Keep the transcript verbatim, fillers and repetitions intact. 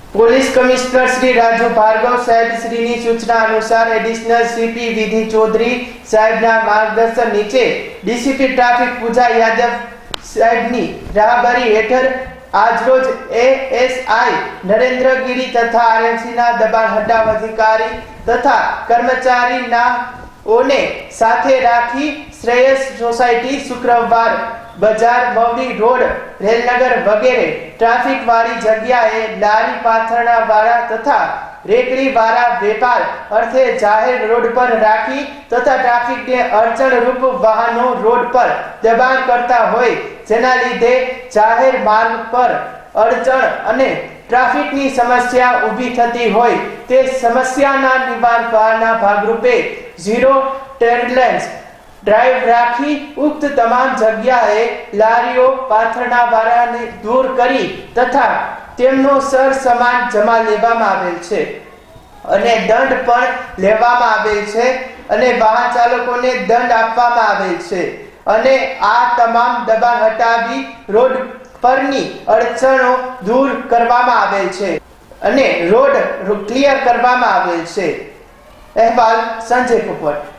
Police commissioner Shri Raju Bhargav સાહેબ શ્રીની સૂચના અનુસાર એડિશનલ સીપી વિધિ ચૌધરી સાહેબના માર્ગદર્શન નીચે ડીસીપી ટ્રાફિક પૂજા યાદવ સાહેબની રાહબરી હેઠળ આજરોજ એએસઆઈ નરેન્દ્રગીરી તથા આરએમસીના દબાણ હટાવ અધિકારી તથા કર્મચારીના ઓને સાથે રાખી શ્રેયસ સોસાયટી શુક્રવાર બજાર મવડી રોડ રેલનગર વગેરે ટ્રાફિક વાળી જગ્યાએ લારી પાથરણા વાળા તથા રેકડી વાળા વેપાર અર્થે જાહેર રોડ પર રાખી તથા ટ્રાફિકને અડચણરૂપ વાહનો રોડ પર દબાણ કરતા હોય જેના લીધે જાહેર માર્ગ પર અડચણ અને ટ્રાફિકની સમસ્યા ઊભી થતી હોય તે સમસ્યાના નિવારણના ભાગરૂપે ઝીરો ટોલરન્સ ડ્રાઈવ રાખી ઉક્ત તમામ જગ્યાએ લારીઓ પાથરણા વાળાને દૂર કરી તથા તેમનો સર સમાન જમા લેવામાં આવેલ છે અને દંડ પણ લેવામાં આવેલ છે અને વાહન ચાલકોને દંડ આપવામાં આવેલ છે અને આ તમામ દબાણ હટાવી રોડ પરની અડચણો દૂર કરવામાં આવેલ છે અને રોડ ક્લિયર કરવામાં આવેલ છે। અહેવાલ સંજય પોપટ।